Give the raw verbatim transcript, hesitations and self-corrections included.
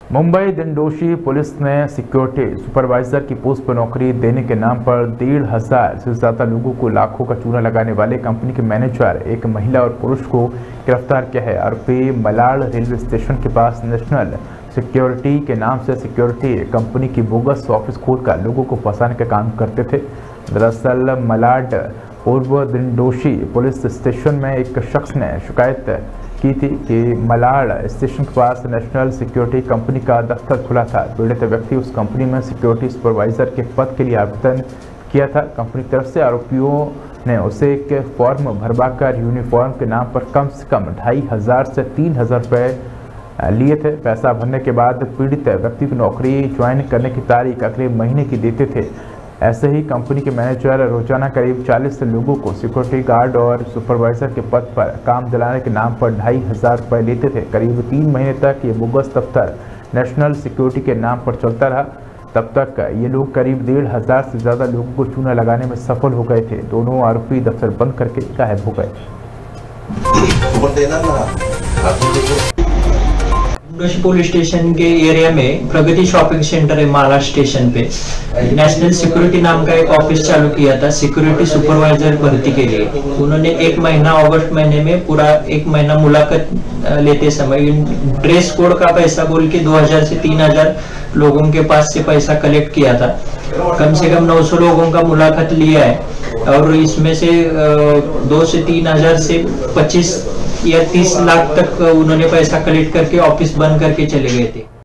Mumbai Dindoshi police ने security supervisor की post पर नौकरी देने के नाम पर डेढ़ हजार से ज्यादा लोगों को लाखों का चूना लगाने वाले कंपनी के मैनेजर, एक महिला और पुरुष को गिरफ्तार किया है। आरोपी मलाड रेलवे स्टेशन के पास नेशनल सिक्योरिटी के नाम से सिक्योरिटी कंपनी की बोगस ऑफिस खोलकर लोगों को फंसाने का काम करते थे। दरअसल मलाड पूर्व दिंडोशी पुलिस स्टेशन में एक शख्स ने शिकायत की थी कि मलाड स्टेशन के पास नेशनल सिक्योरिटी कंपनी का दफ्तर खुला था। पीड़ित व्यक्ति उस कंपनी में सिक्योरिटी सुपरवाइजर के पद के लिए आवेदन किया था। कंपनी की तरफ से आरोपियों ने उसे एक फॉर्म भरवाकर यूनिफॉर्म के नाम पर कम से कम ढाई हजार से तीन हजार रुपये लिए थे। पैसा भरने के बाद पीड़ित व्यक्ति को नौकरी ज्वाइन करने की तारीख अगले महीने की देते थे। ऐसे ही कंपनी के मैनेजर रोजाना करीब चालीस लोगों को सिक्योरिटी गार्ड और सुपरवाइजर के पद पर काम दिलाने के नाम पर ढाई हजार रुपये लेते थे। करीब तीन महीने तक ये बोगस दफ्तर नेशनल सिक्योरिटी के नाम पर चलता रहा। तब तक ये लोग करीब डेढ़ हजार से ज़्यादा लोगों को चूना लगाने में सफल हो गए थे। दोनों आरोपी दफ्तर बंद करके गायब हो गए। दिंडोशी पुलिस स्टेशन के एरिया में प्रगति शॉपिंग सेंटर है, माला स्टेशन पे नेशनल सिक्योरिटी नाम का एक ऑफिस चालू किया था सिक्योरिटी सुपरवाइजर भर्ती के लिए। उन्होंने एक महीना अगस्त महीने में पूरा एक महीना मुलाकात लेते समय ड्रेस कोड का पैसा बोल के दो हजार से तीन हजार लोगों के पास से पैसा कलेक्ट किया था। कम से कम नौ सौ लोगों का मुलाकात लिया है और इसमें से दो से तीन हजार से पच्चीस या तीस लाख तक उन्होंने पैसा कलेक्ट करके ऑफिस बंद करके चले गए थे।